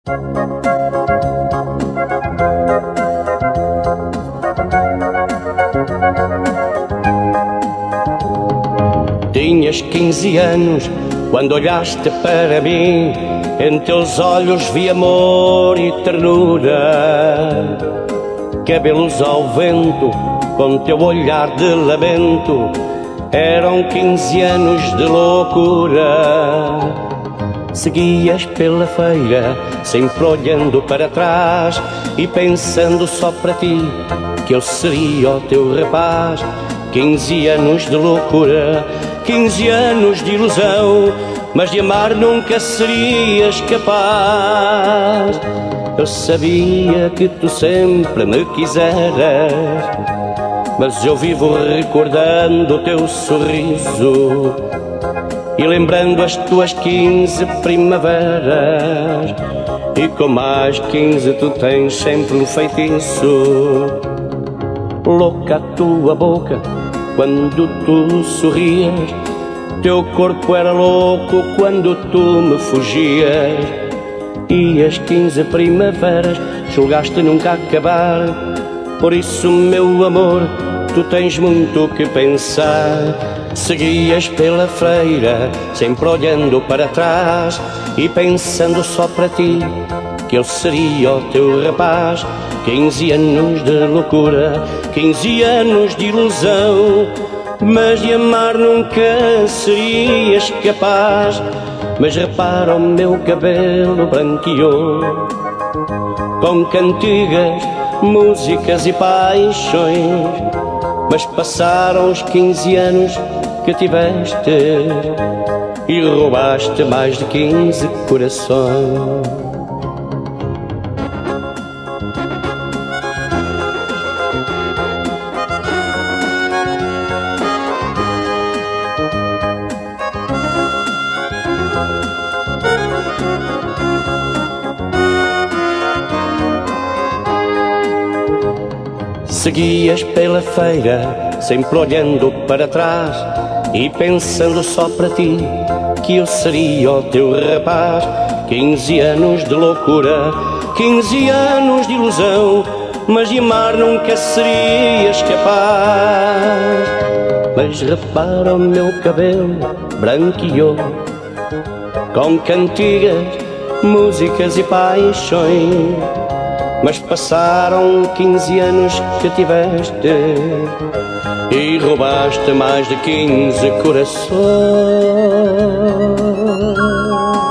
Tinhas 15 anos quando olhaste para mim, em teus olhos vi amor e ternura. Cabelos ao vento, com teu olhar de lamento, eram 15 anos de loucura. Seguias pela feira, sempre olhando para trás e pensando só para ti, que eu seria o teu rapaz. 15 anos de loucura, 15 anos de ilusão, mas de amar nunca serias capaz. Eu sabia que tu sempre me quiseras, mas eu vivo recordando o teu sorriso e lembrando as tuas 15 primaveras. E com mais 15 tu tens sempre um feitiço. Louca a tua boca quando tu sorrias, teu corpo era louco quando tu me fugias. E as 15 primaveras julgaste nunca acabar. Por isso, meu amor, tu tens muito que pensar. Seguias pela feira, sempre olhando para trás e pensando só para ti, que eu seria o teu rapaz. 15 anos de loucura, 15 anos de ilusão, mas de amar nunca serias capaz. Mas repara, o meu cabelo branqueou com cantigas, músicas e paixões. Mas passaram os 15 anos que tiveste e roubaste mais de 15 corações. Seguias pela feira, sempre olhando para trás e pensando só para ti, que eu seria o teu rapaz. 15 anos de loucura, 15 anos de ilusão, mas de amar nunca serias capaz. Mas repara, o meu cabelo branqueou com cantigas, músicas e paixões. Mas passaram 15 anos que tiveste e roubaste mais de 15 corações.